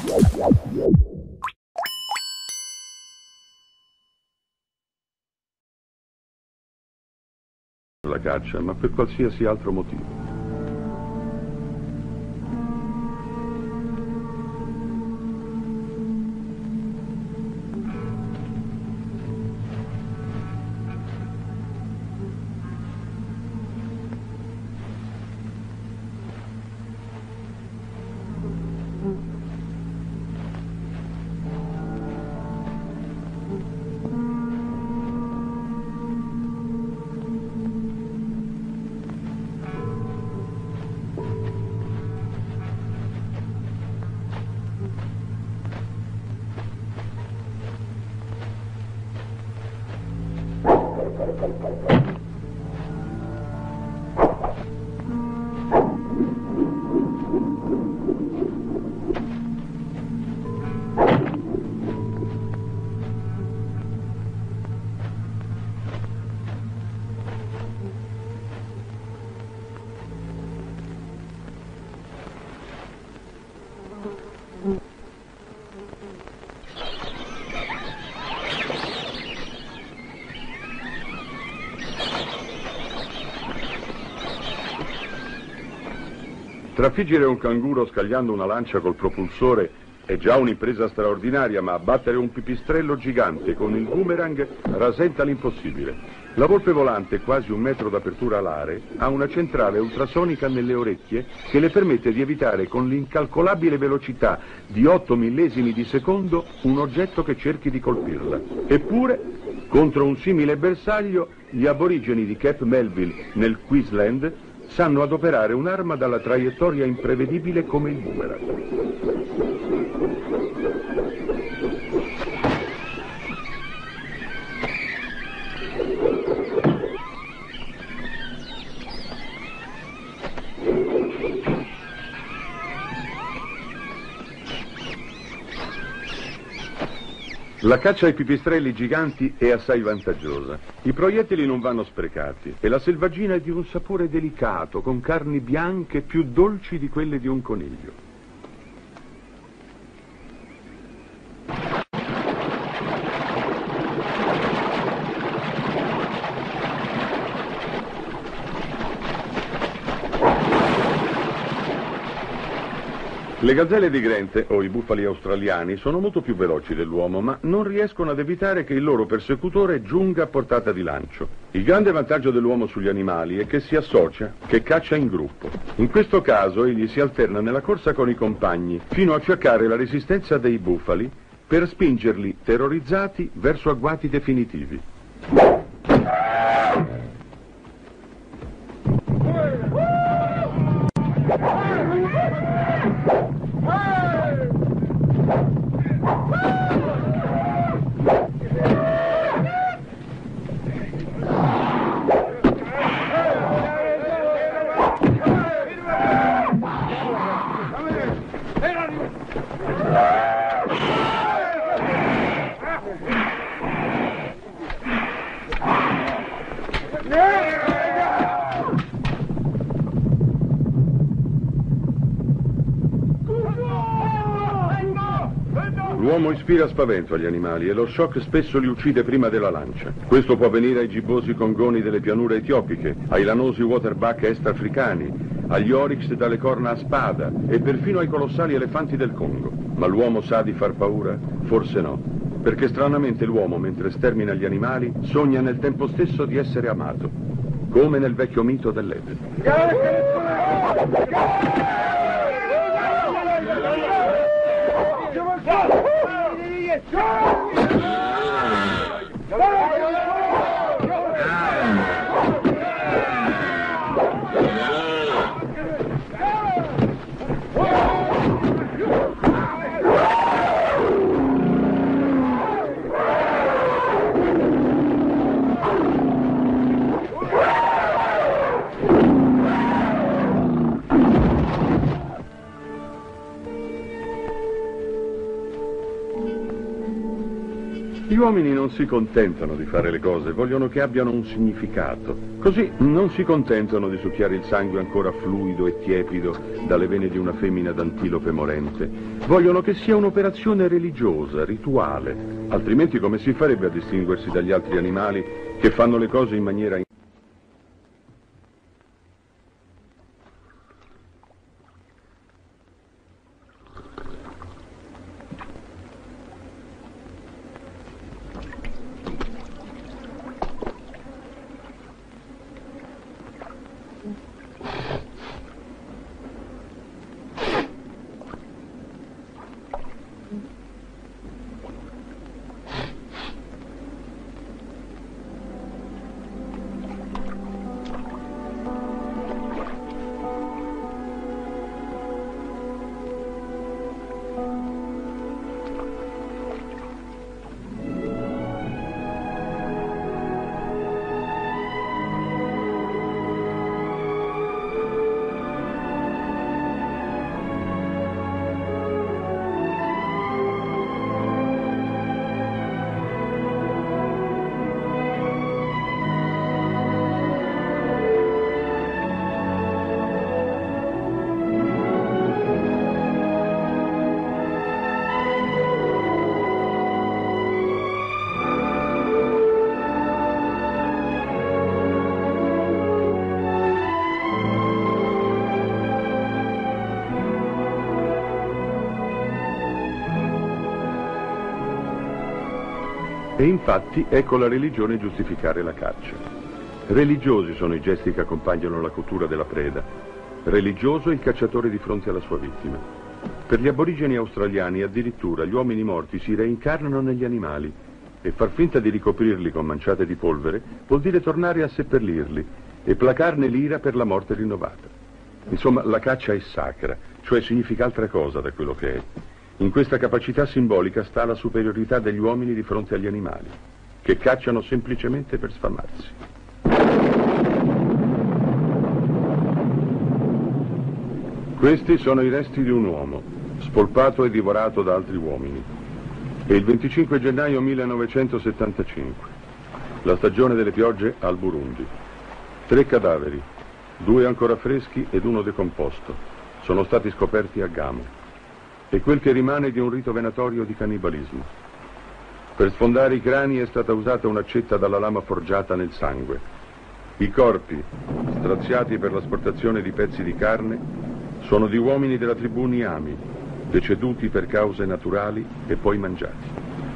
La caccia, ma per qualsiasi altro motivo. Trafiggere un canguro scagliando una lancia col propulsore è già un'impresa straordinaria, ma abbattere un pipistrello gigante con il boomerang rasenta l'impossibile. La volpe volante, quasi 1 metro d'apertura alare, ha una centrale ultrasonica nelle orecchie che le permette di evitare con l'incalcolabile velocità di 8 millesimi di secondo un oggetto che cerchi di colpirla. Eppure, contro un simile bersaglio, gli aborigeni di Cape Melville, nel Queensland, sanno adoperare un'arma dalla traiettoria imprevedibile come il boomerang. La caccia ai pipistrelli giganti è assai vantaggiosa. I proiettili non vanno sprecati e la selvaggina è di un sapore delicato, con carni bianche più dolci di quelle di un coniglio. Le gazzelle di Grant, o i bufali australiani, sono molto più veloci dell'uomo, ma non riescono ad evitare che il loro persecutore giunga a portata di lancio. Il grande vantaggio dell'uomo sugli animali è che si associa, che caccia in gruppo. In questo caso egli si alterna nella corsa con i compagni, fino a fiaccare la resistenza dei bufali per spingerli, terrorizzati, verso agguati definitivi. L'uomo ispira spavento agli animali e lo shock spesso li uccide prima della lancia. Questo può avvenire ai gibbosi congoni delle pianure etiopiche, ai lanosi waterbuck est-africani, agli oryx dalle corna a spada e perfino ai colossali elefanti del Congo. Ma l'uomo sa di far paura? Forse no, perché stranamente l'uomo, mentre stermina gli animali, sogna nel tempo stesso di essere amato, come nel vecchio mito dell'Eden. Gli uomini non si contentano di fare le cose, vogliono che abbiano un significato. Così non si contentano di succhiare il sangue ancora fluido e tiepido dalle vene di una femmina d'antilope morente. Vogliono che sia un'operazione religiosa, rituale, altrimenti come si farebbe a distinguersi dagli altri animali che fanno le cose in maniera... E infatti ecco la religione giustificare la caccia. Religiosi sono i gesti che accompagnano la cottura della preda. Religioso il cacciatore di fronte alla sua vittima. Per gli aborigeni australiani addirittura gli uomini morti si reincarnano negli animali e far finta di ricoprirli con manciate di polvere vuol dire tornare a seppellirli e placarne l'ira per la morte rinnovata. Insomma, la caccia è sacra, cioè significa altra cosa da quello che è. In questa capacità simbolica sta la superiorità degli uomini di fronte agli animali, che cacciano semplicemente per sfamarsi. Questi sono i resti di un uomo, spolpato e divorato da altri uomini. È il 25 gennaio 1975, la stagione delle piogge al Burundi. 3 cadaveri, 2 ancora freschi ed 1 decomposto, sono stati scoperti a Gamo. È quel che rimane di un rito venatorio di cannibalismo. Per sfondare i crani è stata usata un'accetta dalla lama forgiata nel sangue. I corpi, straziati per l'asportazione di pezzi di carne, sono di uomini della tribù Niami, deceduti per cause naturali e poi mangiati.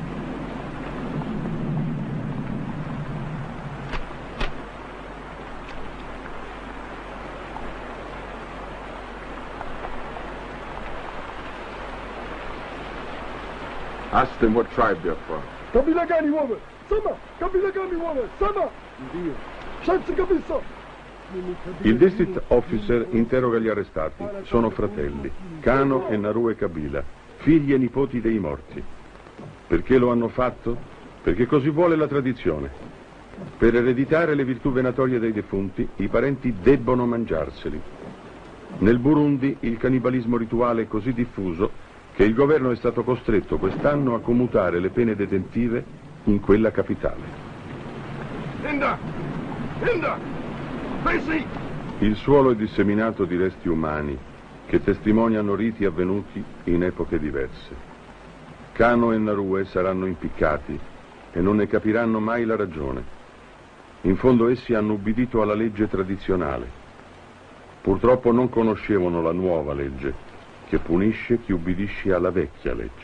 Ask them what tribe they're from. Kabila gani wewe? Sema, kabila gani wewe? Sema. Ndio. Shansi kabisa. Il district officer interroga gli arrestati. Sono fratelli, Kano e Narue Kabila, figli e nipoti dei morti. Perché lo hanno fatto? Perché così vuole la tradizione. Per ereditare le virtù venatorie dei defunti, i parenti debbono mangiarseli. Nel Burundi il cannibalismo rituale è così diffuso che il governo è stato costretto quest'anno a commutare le pene detentive in quella capitale. Linda! Linda! Tracy! Il suolo è disseminato di resti umani che testimoniano riti avvenuti in epoche diverse. Kano e Narue saranno impiccati e non ne capiranno mai la ragione. In fondo essi hanno ubbidito alla legge tradizionale. Purtroppo non conoscevano la nuova legge, che punisce chi ubbidisce alla vecchia legge.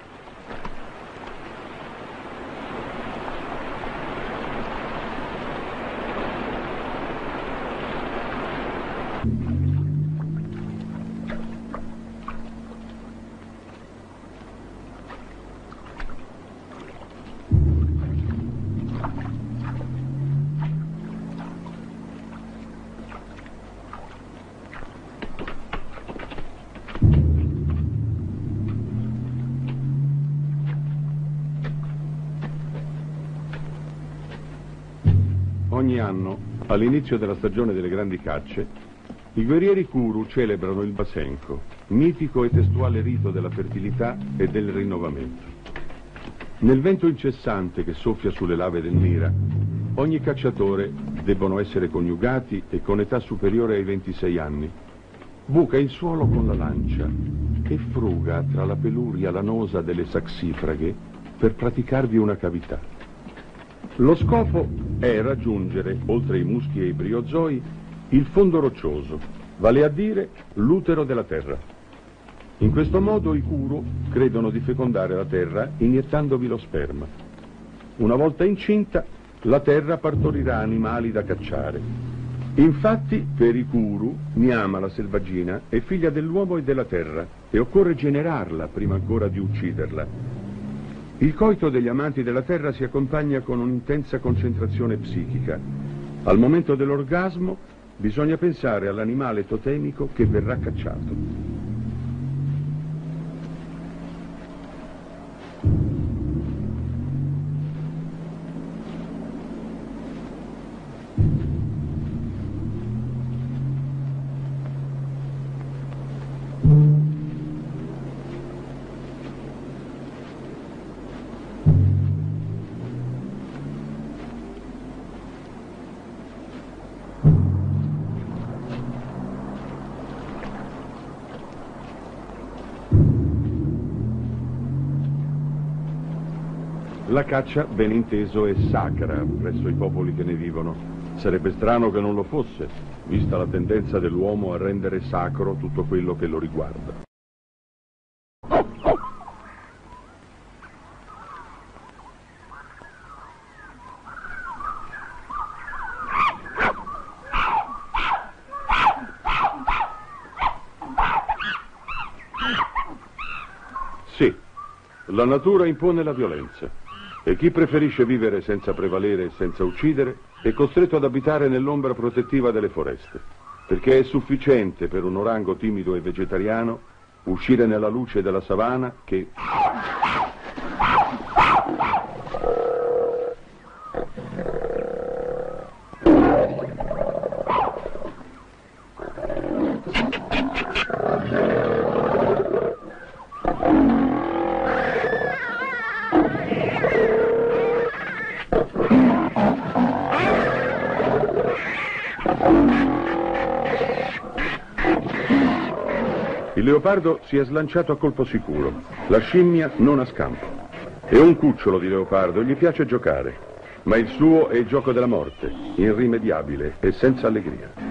Ogni anno, all'inizio della stagione delle grandi cacce, i guerrieri Kuru celebrano il Basenko, mitico e testuale rito della fertilità e del rinnovamento. Nel vento incessante che soffia sulle lave del Mira, ogni cacciatore debbono essere coniugati e con età superiore ai 26 anni. Buca il suolo con la lancia e fruga tra la peluria lanosa delle saxifraghe per praticarvi una cavità. Lo scopo è raggiungere, oltre i muschi e i briozoi, il fondo roccioso, vale a dire l'utero della terra. In questo modo i Kuru credono di fecondare la terra iniettandovi lo sperma. Una volta incinta, la terra partorirà animali da cacciare. Infatti, per i Kuru, Nyama, la selvaggina, è figlia dell'uomo e della terra e occorre generarla prima ancora di ucciderla. Il coito degli amanti della terra si accompagna con un'intensa concentrazione psichica. Al momento dell'orgasmo bisogna pensare all'animale totemico che verrà cacciato. La caccia, ben inteso, è sacra presso i popoli che ne vivono. Sarebbe strano che non lo fosse, vista la tendenza dell'uomo a rendere sacro tutto quello che lo riguarda. Sì, la natura impone la violenza. E chi preferisce vivere senza prevalere e senza uccidere è costretto ad abitare nell'ombra protettiva delle foreste, perché è sufficiente per un orango timido e vegetariano uscire nella luce della savana che... Il leopardo si è slanciato a colpo sicuro, la scimmia non ha scampo. È un cucciolo di leopardo, gli piace giocare, ma il suo è il gioco della morte, irrimediabile e senza allegria.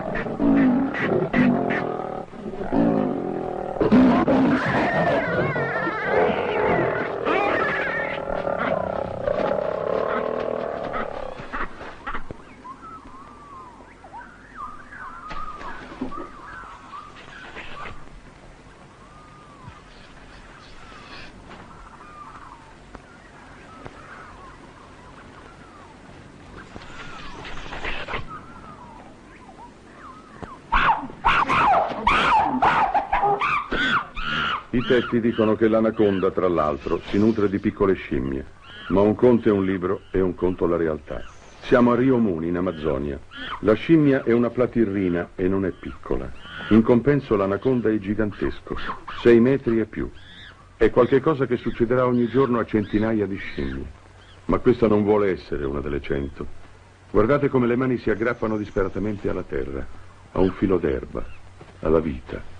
I testi dicono che l'anaconda, tra l'altro, si nutre di piccole scimmie, ma un conto è un libro e un conto la realtà. Siamo a Rio Muni, in Amazzonia. La scimmia è una platirrina e non è piccola. In compenso l'anaconda è gigantesco, 6 metri e più. È qualcosa che succederà ogni giorno a centinaia di scimmie. Ma questa non vuole essere una delle 100. Guardate come le mani si aggrappano disperatamente alla terra, a un filo d'erba, alla vita.